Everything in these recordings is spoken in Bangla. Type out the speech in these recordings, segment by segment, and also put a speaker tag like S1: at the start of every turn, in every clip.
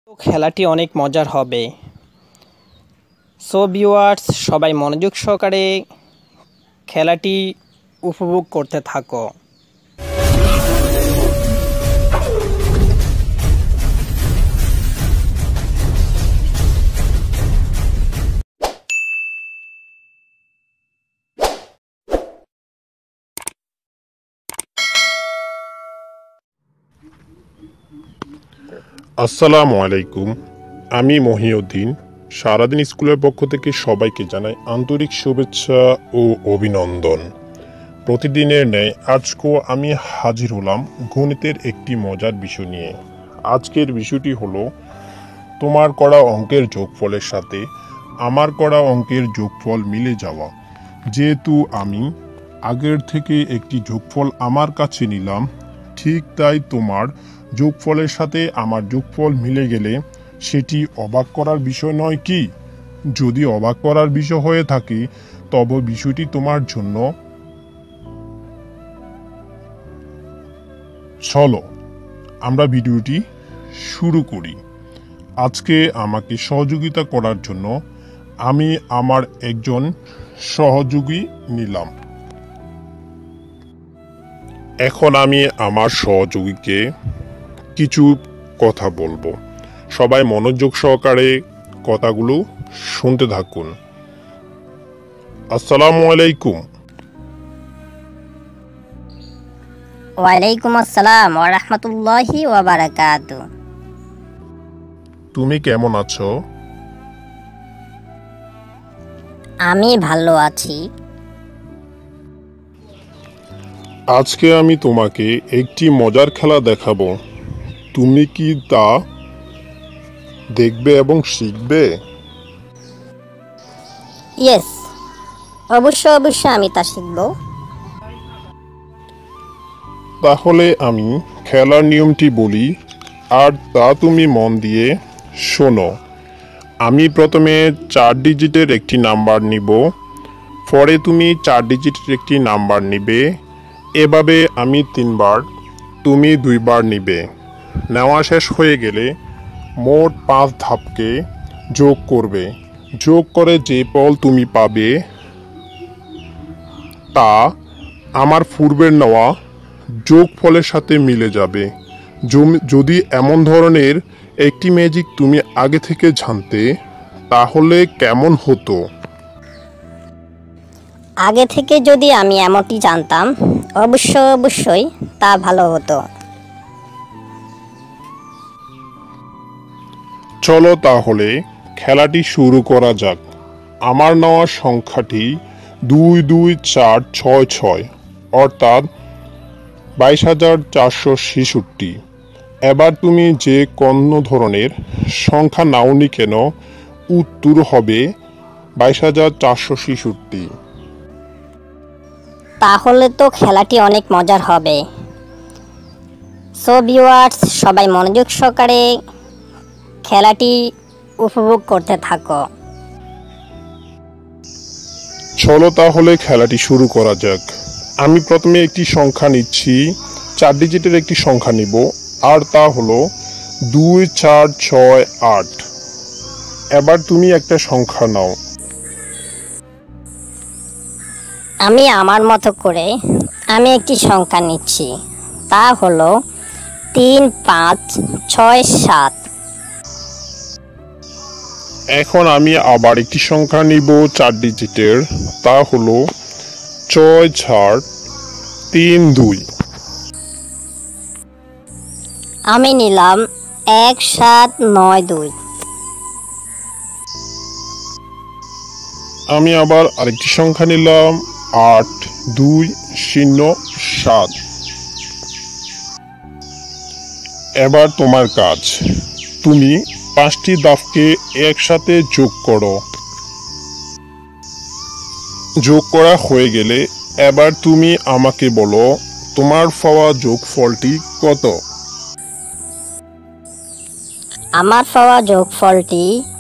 S1: তো খেলাটি অনেক মজার হবে। সো ভিউয়ার্স, সবাই মনোযোগ সহকারে খেলাটি উপভোগ করতে থাকো।
S2: আসসালামু আলাইকুম। আমি মহিউদ্দিন। সারাদিন স্কুলের পক্ষ থেকে সবাইকে জানাই আন্তরিক শুভেচ্ছা ও অভিনন্দন। প্রতিদিনের ন্যায় আজকেও আমি হাজির হলাম গণিতের একটি মজার বিষয় নিয়ে। আজকের বিষয়টি হলো তোমার করা অঙ্কের যোগফলের সাথে আমার করা অঙ্কের যোগফল মিলে যাওয়া। যেহেতু আমি আগের থেকে একটি যোগফল আমার কাছে নিলাম, ঠিক তাই তোমার যোগফলের সাথে আমার যোগফল মিলে গেলে সেটি অবাক করার বিষয় নয় কি? যদি অবাক করার বিষয় হয়ে থাকে তবে বিষয়টি তোমার জন্য। চলো আমরা ভিডিওটি শুরু করি। আজকে আমাকে সহযোগিতা করার জন্য আমি আমার একজন সহযোগী নিলাম। এখন আমি আমার সহযোগীকে কিছু কথা বলবো। সবাই মনোযোগ সহকারে কথাগুলো শুনতে থাকুন। আসসালামু আলাইকুম।
S3: ওয়ালাইকুম আসসালাম ওয়া রাহমাতুল্লাহি ওয়া বারাকাতুহু।
S2: তুমি কেমন আছো?
S3: আমি ভালো আছি।
S2: আজকে আমি তোমাকে একটি মজার খেলা দেখাবো। তুমি কি তা দেখবে এবং শিখবে?
S3: ইয়েস, অবশ্যই আমি তা শিখব।
S2: তাহলে আমি খেলার নিয়মটি বলি আর তা তুমি মন দিয়ে শোনো। আমি প্রথমে 4 ডিজিটের একটি নাম্বার নিব, পরে তুমি 4 ডিজিটের একটি নাম্বার নিবে। এভাবে আমি 3 বার, তুমি 2 বার নিবে। নেওয়া শেষ হয়ে গেলে মোট 5 ধাপকে যোগ করবে। যোগ করে যে ফল তুমি পাবে তা আমার পূর্বের নেওয়া যোগ ফলের সাথে মিলে যাবে। যদি এমন ধরনের একটি ম্যাজিক তুমি আগে থেকে জানতে তাহলে কেমন হতো?
S3: আগে থেকে যদি আমি এমনটি জানতাম অবশ্যই তা ভালো হতো।
S2: চলো তাহলে খেলাটি শুরু করা যাক। আমার নেওয়া সংখ্যাটি 22466, অর্থাৎ 22,466। এবার তুমি যে কোনো ধরনের সংখ্যা নাওনি কেন উত্তর হবে 22,466।
S3: তাহলে তো খেলাটি অনেক মজার হবে। সো ভিউয়ার্স, সবাই মনোযোগ সহকারে খেলাটি উপভোগ করতে থাকো।
S2: চলো তাহলে খেলাটি শুরু করা যাক। আমি প্রথমে একটি সংখ্যা নিচ্ছি, 4 ডিজিটের একটি সংখ্যা নিব, আর তা হলো 2468। এবার তুমি একটা সংখ্যা নাও।
S3: আমি আমার মতো করে আমি একটি সংখ্যা নিচ্ছি, তা হলো 3567।
S2: এখন আমি আবার একটি সংখ্যা নিব 4 ডিজিটের, তা হলো 6432।
S3: আমি নিলাম 1792।
S2: আমি আবার আরেকটি সংখ্যা নিলাম 8207। এবার তোমার কাজ, তুমি 5টি ধাপকে একসাথে যোগ করো। যোগ করা হয়ে গেলে এবার তুমি আমাকে বলো তোমার পাওয়া যোগফলটি কত?
S3: আমার পাওয়া যোগফলটি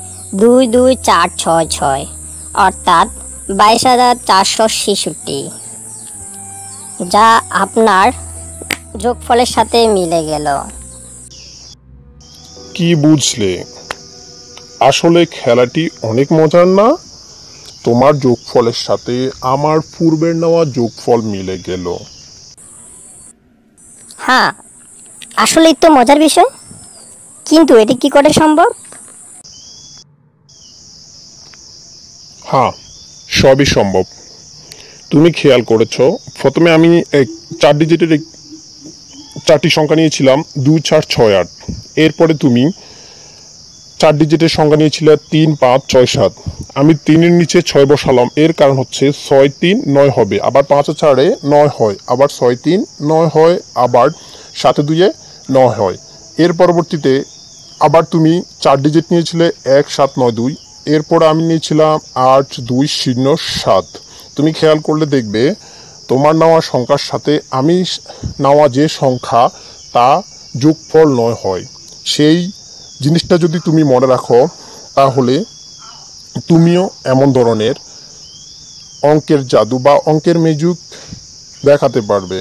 S3: 22466, অর্থাৎ 22,466, যা আপনার যোগফলের সাথে মিলে গেল।
S2: কি বুঝলে? আসলে খেলাটি অনেক মজার না? তোমার যোগফলের সাথে আমার পূর্বের নেওয়া যোগফল মিলে গেল।
S3: হ্যাঁ, আসলেই তো মজার বিষয়, কিন্তু এটি কি করে সম্ভব?
S2: হ্যাঁ, সবই সম্ভব। তুমি খেয়াল করেছো, প্রথমে আমি 4 ডিজিটের 4টি সংখ্যা নিয়েছিলাম 2, 4, 6, 8। এরপরে তুমি 4 ডিজিটের সংখ্যা নিয়েছিলে 3, 5, 6, 7। আমি 3-এর নিচে 6 বসালাম, এর কারণ হচ্ছে 6, 3, 9 হবে, আবার 5 4-এ 9 হয়, আবার 6, 3, 9 হয়, আবার 7, 2-এ 9 হয়। এর পরবর্তীতে আবার তুমি 4 ডিজিট নিয়েছিলে 1, 7, 9, 2। এরপর আমি নিয়েছিলাম 8, 2, 0, 7। তুমি খেয়াল করলে দেখবে তোমার নেওয়া সংখ্যার সাথে আমি নেওয়া যে সংখ্যা তা যোগফল 9 হয়। সেই জিনিসটা যদি তুমি মনে রাখো, তাহলে তুমিও এমন ধরনের অঙ্কের জাদু বা অঙ্কের ম্যাজিক দেখাতে পারবে।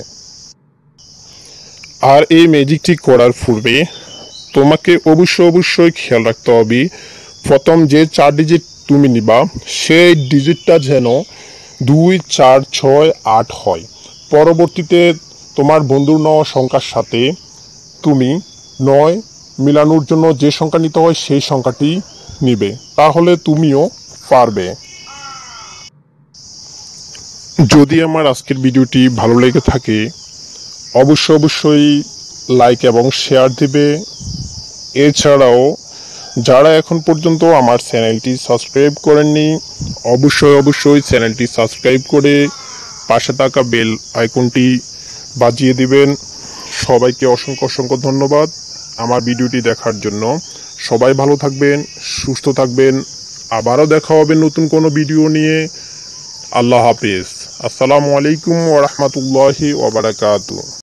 S2: আর এই ম্যাজিকটি করার পূর্বে তোমাকে অবশ্যই খেয়াল রাখতে হবে, প্রথম যে 4 ডিজিট তুমি নিবা সেই ডিজিটটা যেন 2, 4, 6, 8 হয়। পরবর্তীতে তোমার বন্ধুর নেওয়া সংখ্যার সাথে তুমি 9 মিলানোর জন্য যে সংখ্যা নিতে হয় সেই সংখ্যাটি নিবে, তাহলে তুমিও পারবে। যদি আমার আজকের ভিডিওটি ভালো লেগে থাকে অবশ্যই লাইক এবং শেয়ার দিবে। এছাড়াও যারা এখন পর্যন্ত আমার চ্যানেলটি সাবস্ক্রাইব করেননি অবশ্যই চ্যানেলটি সাবস্ক্রাইব করে পাশে থাকা বেল আইকনটি বাজিয়ে দিবেন। সবাইকে অসংখ্য ধন্যবাদ আমার ভিডিওটি দেখার জন্য। সবাই ভালো থাকবেন, সুস্থ থাকবেন। আবারও দেখা হবে নতুন কোনো ভিডিও নিয়ে। আল্লাহ হাফেজ। আসসালামু আলাইকুম ওয়া রাহমাতুল্লাহি ওয়া বারাকাতুহু।